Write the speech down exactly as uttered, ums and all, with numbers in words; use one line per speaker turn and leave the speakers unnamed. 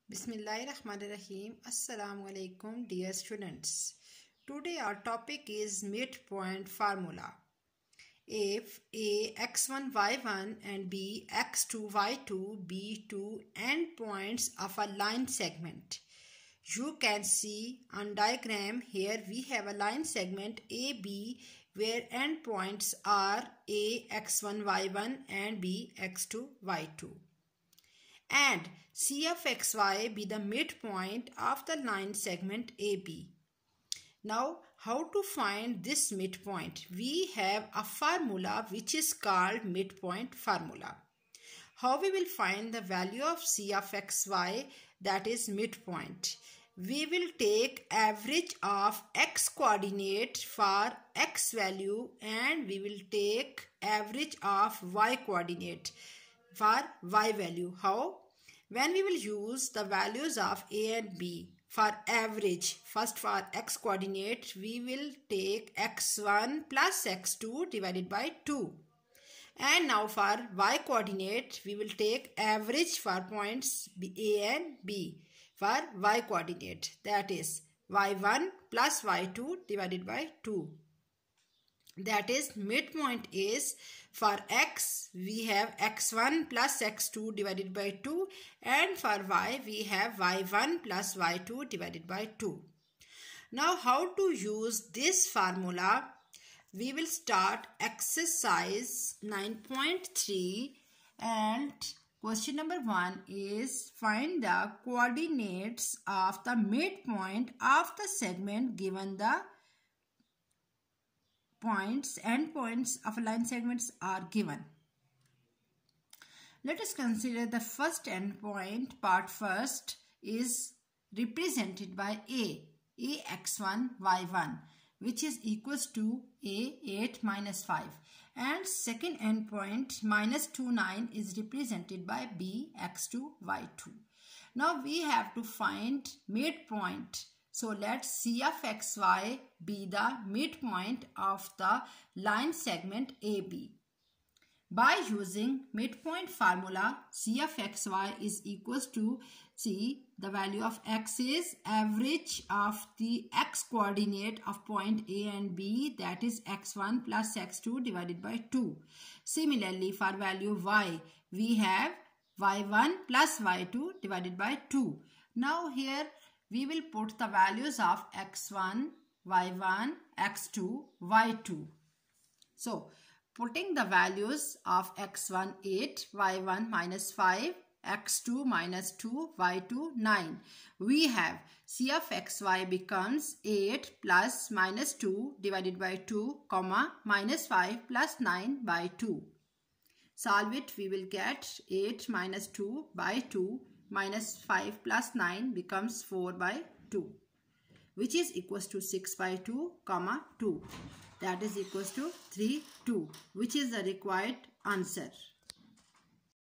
Bismillahirrahmanirrahim. Assalamu alaikum, dear students. Today our topic is midpoint formula. If A x one y one and B x two y two be two endpoints of a line segment. You can see on diagram here we have a line segment A B where endpoints are A x one y one and B x two y two. And C of xy be the midpoint of the line segment A B. Now, how to find this midpoint? We have a formula which is called midpoint formula. How we will find the value of C of xy, that is midpoint? We will take average of x coordinate for x value and we will take average of y coordinate for y value. How? When we will use the values of A and B for average, first for x coordinate we will take x one plus x two divided by two. And now for y coordinate we will take average for points A and B for y coordinate, that is y one plus y two divided by two. That is midpoint is for x we have x one plus x two divided by two and for y we have y one plus y two divided by two. Now how to use this formula? We will start exercise nine point three and question number one is find the coordinates of the midpoint of the segment given the points and points of line segments are given. Let us consider the first endpoint part first is represented by A, A x one y one, which is equals to A eight minus five, and second endpoint minus two nine is represented by B x two y two. Now we have to find midpoint. So let C of xy be the midpoint of the line segment A B. By using midpoint formula, C of xy is equals to C, the value of x is average of the x coordinate of point A and B, that is x one plus x two divided by two. Similarly, for value y, we have y one plus y two divided by two. Now here we will put the values of x one, y one, x two, y two. So, putting the values of x one eight, y one minus five, x two minus two, y two nine. We have C of xy becomes eight plus minus two divided by two, comma, minus five plus nine by two. Solve it, we will get eight minus two by two minus five plus nine becomes four by two, which is equals to six by two, comma, two. That is equals to three, two, which is the required answer.